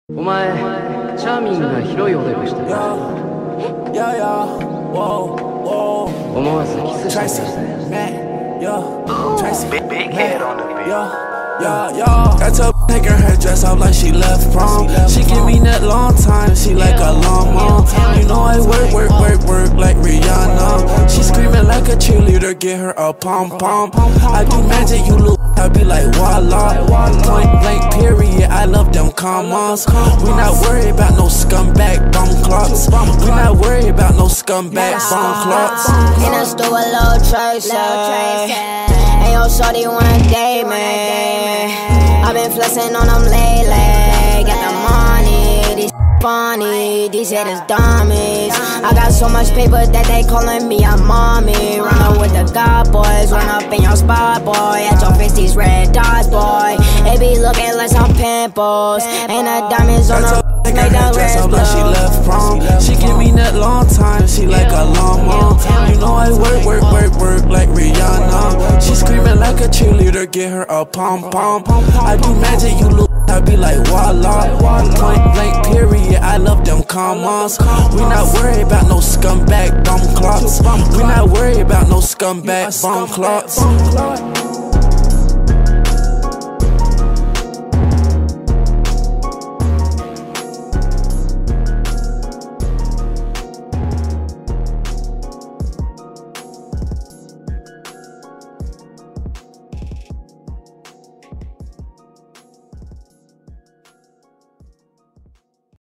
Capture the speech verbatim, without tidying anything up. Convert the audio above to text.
お前、チャーミングな広いおでこしてる。思わずキスしたりしたよ。 Big, big head on the beat. Yeah, yeah. Got your taking her dress off like she left prom. She give me that long time, she like a long mom. You know I work, work, work, work like Rihanna. She screaming like a cheerleader, get her a pom pom. I do magic, you look, I be like voila. Point blank period, I love them commas. We not worried about no scumbag bum clocks. We not worried about no scumbag bum clocks. In the store, a little Tracy. Hey yo, shorty wanna date me. I been flexing on them lately. Got the money, these funny, these haters dummies. I got so much paper that they calling me a mommy. Run up with the god boys, run up in your spot, boy. At your face, these red dots, boy. It be looking like some pimples. And the diamonds on the make that red like she left prom. She give me that long time, she like a long mom. You know I work, work, work, work like Rihanna. She screaming like a cheerleader, get her a pom pom. I do magic, you look, I be like voila. Point blank period, I love them commas. We not worried about no scumbag bum clocks. We not worried about no scumbag bum clocks.